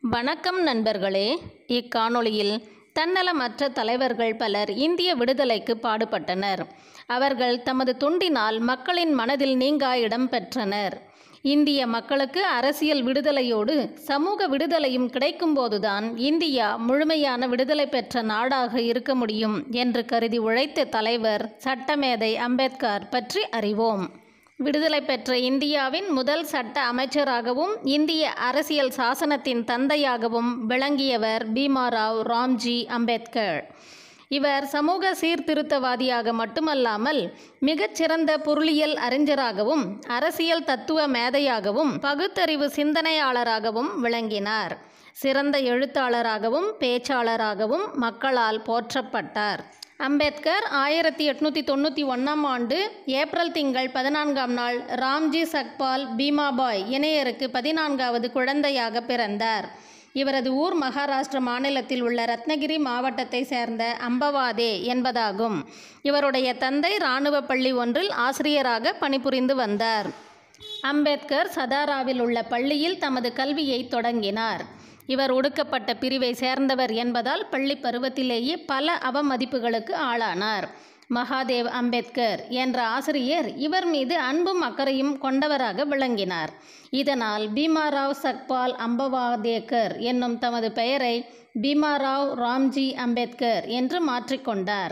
வணக்கம் நண்பர்களே. இக்காணொளியில் தன்னலமற்ற தலைவர்கள் பலர் இந்திய விடுதலைக்கு பாடுபட்டனர். அவர்கள் தமது தொண்டினால் மக்களின் மனதில் நீங்கா இடம் பெற்றனர். இந்திய மக்களுக்கு அரசியல் விடுதலையோடு சமூக விடுதலையும் கிடைக்கும்போதுதான் இந்தியா முழுமையான விடுதலை பெற்ற நாடாக இருக்க முடியும் என்று கருதி உழைத்த தலைவர் சட்டமேதை அம்பேத்கர் பற்றி அறிவோம். விடுதலை பெற்ற இந்தியாவின் முதல் சட்ட அமைச்சராகவும் இந்திய அரசியல் சாசனத்தின் தந்தையாகவும் விளங்கியவர் பீமாராவ் ராம்ஜி அம்பேத்கர். இவர் சமூக சீர்திருத்தவாதியாக மட்டுமல்லாமல் மிகச்சிறந்த பொருளியல் அறிஞராகவும் அரசியல் தத்துவ மேதையாகவும் பகுத்தறிவு சிந்தனையாளராகவும் விளங்கினார். சிறந்த எழுத்தாளராகவும் பேச்சாளராகவும் மக்களால் போற்றப்பட்டார். அம்பேத்கர் 1891 ஆண்டு ஏப்ரல் திங்கள் 14ஆம் நாள் ராம்ஜி சக்பால் பீமாபாய் இணையருக்கு 14வது குழந்தையாக பிறந்தார். இவரது ஊர் மகாராஷ்டிர மாநிலத்தில் உள்ள ரத்னகிரி மாவட்டத்தை சேர்ந்த அம்பவாதே என்பதாகும். இவருடைய தந்தை இராணுவ பள்ளி ஒன்றில் ஆசிரியராக பணிபுரிந்து வந்தார். அம்பேத்கர் சதாராவில் உள்ள பள்ளியில் தமது கல்வியை தொடங்கினார். இவர் ஒடுக்கப்பட்ட பிரிவை சேர்ந்தவர் என்பதால் பள்ளி பருவத்திலேயே பல அவமதிப்புகளுக்கு ஆளானார். மகாதேவ் அம்பேத்கர் என்ற ஆசிரியர் இவர் மீது அன்பும் அக்கறையும் கொண்டவராக விளங்கினார். இதனால் பீமாராவ் சக்பால் அம்பவாதேக்கர் என்னும் தமது பெயரை பீமாராவ் ராம்ஜி அம்பேத்கர் என்று மாற்றிக்கொண்டார்.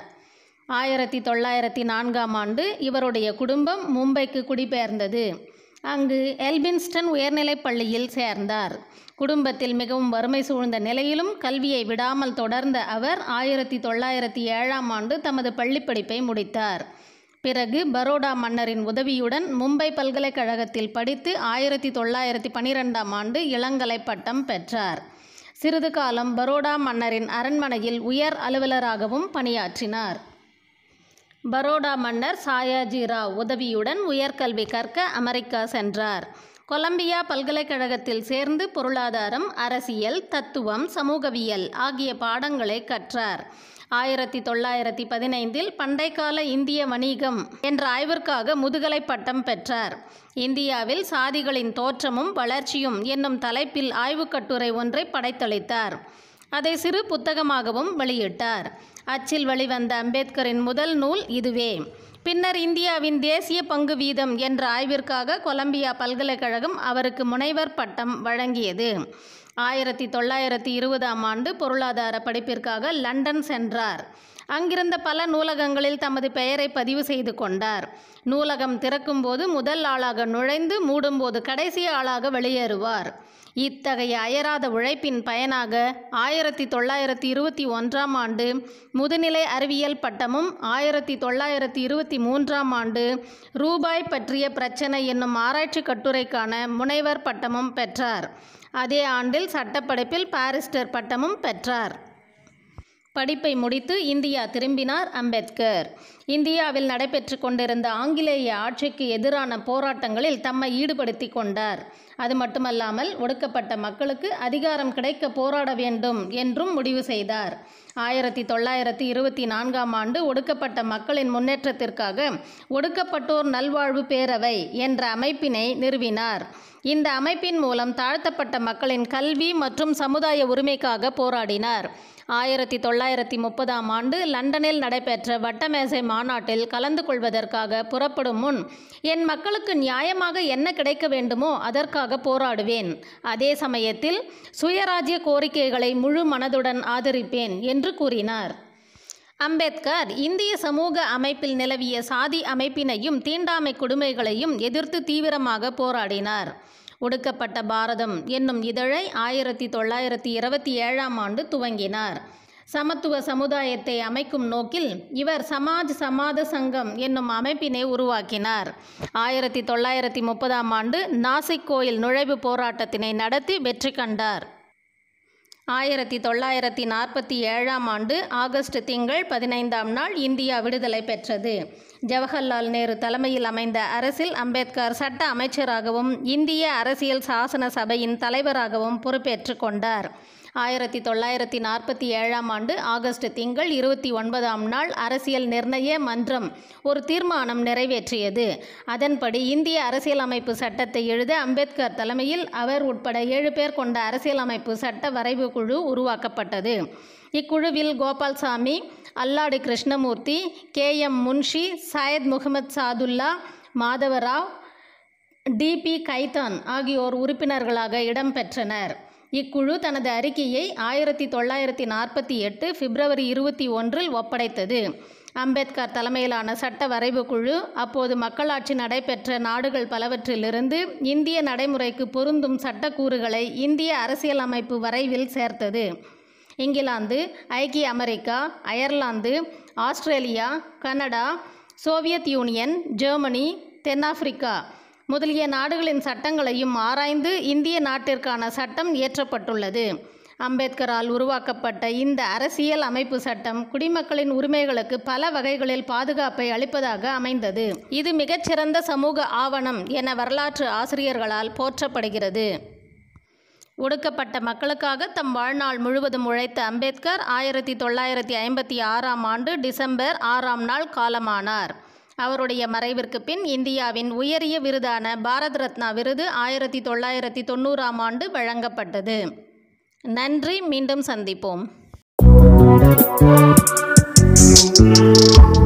1904ஆம் ஆண்டு இவருடைய குடும்பம் மும்பைக்கு குடிபெயர்ந்தது. அங்கு எல்பின்ஸ்டன் உயர்நிலைப் பள்ளியில் சேர்ந்தார். குடும்பத்தில் மிகவும் வறுமை சூழ்ந்த நிலையிலும் கல்வியை விடாமல் தொடர்ந்த அவர் 1907ஆம் ஆண்டு தமது பள்ளிப்படிப்பை முடித்தார். பிறகு பரோடா மன்னரின் உதவியுடன் மும்பை பல்கலைக்கழகத்தில் படித்து 1912ஆம் ஆண்டு இளங்கலை பட்டம் பெற்றார். சிறிது காலம் பரோடா மன்னரின் அரண்மனையில் உயர் அலுவலராகவும் பணியாற்றினார். பரோடா மன்னர் சாயாஜி ராவ் உதவியுடன் உயர்கல்வி கற்க அமெரிக்கா சென்றார். கொலம்பியா பல்கலைக்கழகத்தில் சேர்ந்து பொருளாதாரம், அரசியல், தத்துவம், சமூகவியல் ஆகிய பாடங்களை கற்றார். 1915இல் பண்டைக்கால இந்திய வணிகம் என்ற ஆய்விற்காக முதுகலை பட்டம் பெற்றார். இந்தியாவில் சாதிகளின் தோற்றமும் வளர்ச்சியும் என்னும் தலைப்பில் ஆய்வுக் கட்டுரை ஒன்றை படைத்தளித்தார். அதை சிறு புத்தகமாகவும் வெளியிட்டார். அச்சில் வெளிவந்த அம்பேத்கரின் முதல் நூல் இதுவே. பின்னர் இந்தியாவின் தேசிய பங்கு வீதம் என்ற ஆய்விற்காக கொலம்பியா பல்கலைக்கழகம் அவருக்கு முனைவர் பட்டம் வழங்கியது. 1920ஆம் ஆண்டு பொருளாதார படிப்பிற்காக லண்டன் சென்றார். அங்கிருந்த பல நூலகங்களில் தமது பெயரை பதிவு செய்து கொண்டார். நூலகம் திறக்கும்போது முதல் ஆளாக நுழைந்து மூடும்போது கடைசி ஆளாக வெளியேறுவார். இத்தகைய அயராத உழைப்பின் பயனாக 1921ஆம் ஆண்டு முதுநிலை அறிவியல் பட்டமும் 1923ஆம் ஆண்டு ரூபாய் பற்றிய பிரச்சனை என்னும் ஆராய்ச்சி கட்டுரைக்கான முனைவர் பட்டமும் பெற்றார். அதே ஆண்டில் சட்டப்படிப்பில் பாரிஸ்டர் பட்டமும் பெற்றார். படிப்பை முடித்து இந்தியா திரும்பினார் அம்பேத்கர். இந்தியாவில் நடைபெற்று கொண்டிருந்த ஆங்கிலேய ஆட்சிக்கு எதிரான போராட்டங்களில் தம்மை ஈடுபடுத்தி கொண்டார். அது மட்டுமல்லாமல் ஒடுக்கப்பட்ட மக்களுக்கு அதிகாரம் கிடைக்க போராட வேண்டும் என்றும் முடிவு செய்தார். 1924ஆம் ஆண்டு ஒடுக்கப்பட்ட மக்களின் முன்னேற்றத்திற்காக ஒடுக்கப்பட்டோர் நல்வாழ்வு பேரவை என்ற அமைப்பினை நிறுவினார். இந்த அமைப்பின் மூலம் தாழ்த்தப்பட்ட மக்களின் கல்வி மற்றும் சமுதாய உரிமைக்காக போராடினார். 1930ஆம் ஆண்டு லண்டனில் நடைபெற்ற வட்டமேசை மாநாட்டில் கலந்து கொள்வதற்காக புறப்படும் முன் என் மக்களுக்கு நியாயமாக என்ன கிடைக்க வேண்டுமோ அதற்காக போராடுவேன். அதே சமயத்தில் சுயராஜ்ய கோரிக்கைகளை முழு மனதுடன் ஆதரிப்பேன் என்று கூறினார். அம்பேத்கர் இந்திய சமூக அமைப்பில் நிலவிய சாதி அமைப்பினையும் தீண்டாமை கொடுமைகளையும் எதிர்த்து தீவிரமாக போராடினார். ஒடுக்கப்பட்ட பாரதம் என்னும் இதழை 1927ஆம் ஆண்டு துவங்கினார். சமத்துவ சமுதாயத்தை அமைக்கும் நோக்கில் இவர் சமாத சங்கம் என்னும் அமைப்பினை உருவாக்கினார். 1930ஆம் ஆண்டு நாசிக் கோயில் நுழைவு போராட்டத்தினை நடத்தி வெற்றி கண்டார். 1947ஆம் ஆண்டு ஆகஸ்ட் திங்கள் 15ஆம் நாள் இந்தியா விடுதலை பெற்றது. ஜவஹர்லால் நேரு தலைமையில் அமைந்த அரசில் அம்பேத்கர் சட்ட அமைச்சராகவும் இந்திய அரசியல் சாசன சபையின் தலைவராகவும் பொறுப்பேற்று கொண்டார். 1947ஆம் ஆண்டு ஆகஸ்ட் திங்கள் 29ஆம் நாள் அரசியல் நிர்ணய மன்றம் ஒரு தீர்மானம் நிறைவேற்றியது. அதன்படி இந்திய அரசியலமைப்பு சட்டத்தை எழுத அம்பேத்கர் தலைமையில் அவர் உட்பட 7 பேர் கொண்ட அரசியலமைப்பு சட்ட வரைவு குழு உருவாக்கப்பட்டது. இக்குழுவில் கோபால்சாமி, அல்லாடி கிருஷ்ணமூர்த்தி, KM முன்ஷி, சையத் முகமது சாதுல்லா, மாதவராவ், DP கைதான் ஆகியோர் உறுப்பினர்களாக இடம்பெற்றனர். இக்குழு தனது அறிக்கையை 1948 பிப்ரவரி 21 ஒப்படைத்தது. அம்பேத்கர் தலைமையிலான சட்ட வரைவு குழு அப்போது மக்களாட்சி நடைபெற்ற நாடுகள் பலவற்றிலிருந்து இந்திய நடைமுறைக்கு பொருந்தும் சட்டக்கூறுகளை இந்திய அரசியலமைப்பு வரைவில் சேர்த்தது. இங்கிலாந்து, ஐக்கிய America, Ireland, Australia, Canada, Soviet Union, Germany, தென்னாப்பிரிக்கா முதலிய நாடுகளின் சட்டங்களையும் ஆராய்ந்து இந்திய நாட்டிற்கான சட்டம் இயற்றப்பட்டுள்ளது. அம்பேத்கரால் உருவாக்கப்பட்ட இந்த அரசியல் அமைப்பு சட்டம் குடிமக்களின் உரிமைகளுக்கு பல வகைகளில் பாதுகாப்பை அளிப்பதாக அமைந்தது. இது மிகச்சிறந்த சமூக ஆவணம் என வரலாற்று ஆசிரியர்களால் போற்றப்படுகிறது. ஒடுக்கப்பட்ட மக்களுக்காக தம் வாழ்நாள் முழுவதும் உழைத்த அம்பேத்கர் 1956ஆம் ஆண்டு டிசம்பர் 6ஆம் நாள் காலமானார். அவருடைய மறைவிற்கு பின் இந்தியாவின் உயரிய விருதான பாரத் ரத்னா விருது 1990ஆம் ஆண்டு வழங்கப்பட்டது. நன்றி. மீண்டும் சந்திப்போம்.